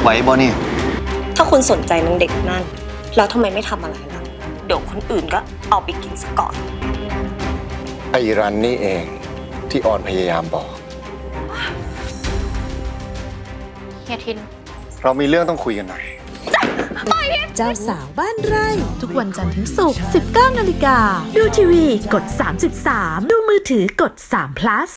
ไหวบ่นี่ถ้าคุณสนใจนางเด็กนั่นแล้วทำไมไม่ทำอะไรล่ะเดี๋ยวคนอื่นก็เอาไปกินซะก่อนไอรันนี่เองที่ออนพยายามบอกเฮียทินเรามีเรื่องต้องคุยกันหน่อยเจ้าสาวบ้านไร่ทุกวันจันทร์ถึงศุกร์ 19 นาฬิกาดูทีวีกด 33 ดูมือถือกด3 plus